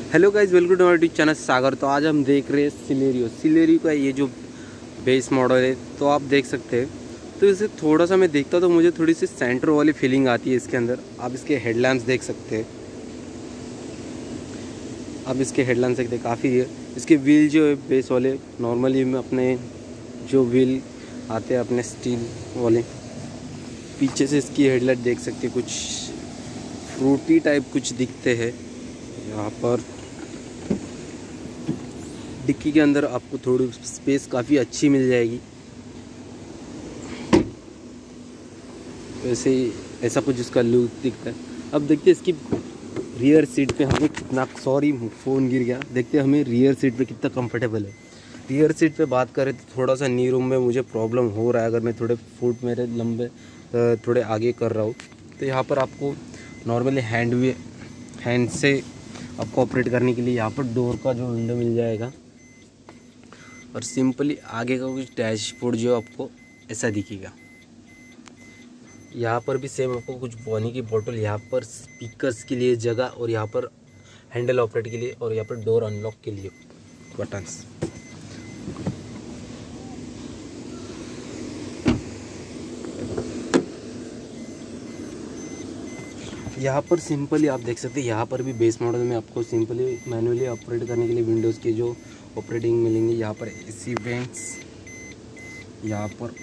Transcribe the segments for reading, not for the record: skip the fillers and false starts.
Hello guys, welcome to my YouTube channel Sagar. तो आज हम देख रहे हैं सिलेरियो का ये जो बेस मॉडल है। तो आप देख सकते हैं, तो इसे थोड़ा सा मैं देखता तो मुझे थोड़ी सी सेंटर वाली फीलिंग आती है इसके अंदर। आप इसके हेडलैम्प्स देख सकते हैं, आप इसके हेडलैम्प्स देखते हैं काफ़ी है। इसके व्हील जो है बेस वाले, नॉर्मली में अपने जो व्हील आते हैं अपने स्टील वाले, पीछे से इसकी हेडलाइट देख सकते हैं, कुछ फ्रूटी टाइप कुछ दिखते हैं। यहाँ पर डिक्की के अंदर आपको थोड़ी स्पेस काफ़ी अच्छी मिल जाएगी। वैसे ही ऐसा कुछ इसका लुक दिखता है। अब देखते हैं इसकी रियर सीट पे हमें कितना, सॉरी फ़ोन गिर गया, देखते हैं हमें रियर सीट पे कितना कंफर्टेबल है। रियर सीट पे बात करें तो थोड़ा सा नी रूम में मुझे प्रॉब्लम हो रहा है। अगर मैं थोड़े फुट मेरे लंबे थोड़े आगे कर रहा हूँ तो यहाँ पर आपको नॉर्मली हैंड से आपको ऑपरेट करने के लिए यहाँ पर डोर का जो विंडो मिल जाएगा। और सिंपली आगे का कुछ डैशबोर्ड जो आपको ऐसा दिखेगा। यहाँ पर भी सेम आपको कुछ पानी की बोतल, यहाँ पर स्पीकर्स के लिए जगह, और यहाँ पर हैंडल ऑपरेट के लिए, और यहाँ पर डोर अनलॉक के लिए बटन्स। यहाँ पर सिंपली आप देख सकते हैं, यहाँ पर भी बेस मॉडल में आपको सिंपली मैनुअली ऑपरेट करने के लिए विंडोज़ के जो ऑपरेटिंग मिलेंगे। यहाँ पर एसी वेंट्स, यहाँ पर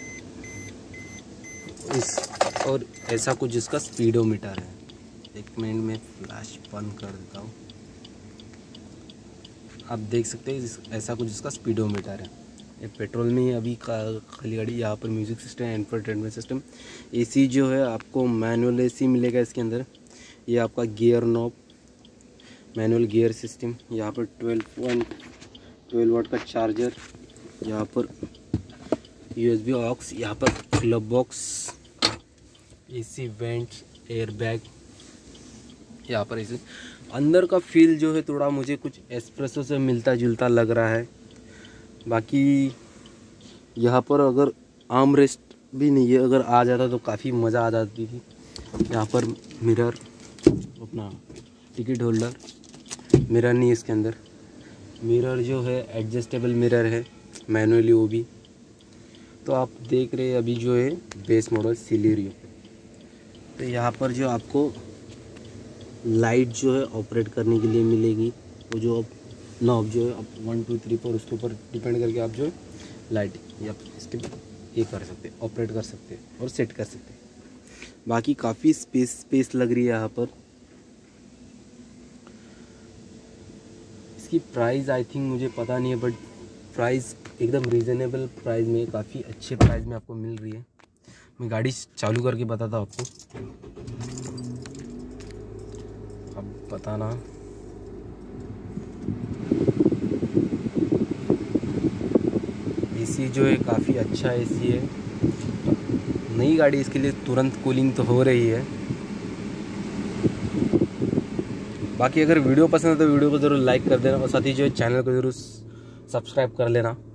इस और ऐसा कुछ इसका स्पीडोमीटर है। एक मिनट में फ्लैश बंद कर देता हूँ। आप देख सकते हैं ऐसा कुछ इसका स्पीडोमीटर है। ये पेट्रोल में ही अभी खाली गाड़ी। यहाँ पर music system, entertainment system, AC जो है आपको मैनुअल एसी मिलेगा इसके अंदर। ये आपका gear knob, manual gear system, यहाँ पर 12 वाट का चार्जर, यहाँ पर USB ऑक्स, यहाँ पर glove box, AC vents, air bag. यहाँ पर इसे अंदर का फील जो है थोड़ा मुझे कुछ एस्प्रेसो से मिलता जुलता लग रहा है। बाकी यहाँ पर अगर आर्म रेस्ट भी नहीं है, अगर आ जाता तो काफ़ी मज़ा आ जाती थी। यहाँ पर मिरर, अपना टिकट होल्डर, मिरर नहीं इसके अंदर। मिरर जो है एडजस्टेबल मिरर है, मैनुअली वो भी। तो आप देख रहे हैं अभी जो है बेस मॉडल सिलेरियो। तो यहाँ पर जो आपको लाइट जो है ऑपरेट करने के लिए मिलेगी, वो जो नॉब जो है 1 2 3 4 उसके ऊपर डिपेंड करके आप जो है लाइट या इसके ये कर सकते हैं, ऑपरेट कर सकते हैं और सेट कर सकते हैं। बाकी काफ़ी स्पेस लग रही है यहाँ पर। इसकी प्राइस आई थिंक मुझे पता नहीं है, बट प्राइस एकदम रीज़नेबल प्राइस में, काफ़ी अच्छे प्राइस में आपको मिल रही है। मैं गाड़ी चालू करके बताता हूँ आपको, अब बताना। एसी जो है काफ़ी अच्छा एसी है, नई गाड़ी, इसके लिए तुरंत कूलिंग तो हो रही है। बाकी अगर वीडियो पसंद है तो वीडियो को ज़रूर लाइक कर देना, और साथ ही जो है चैनल को ज़रूर सब्सक्राइब कर लेना।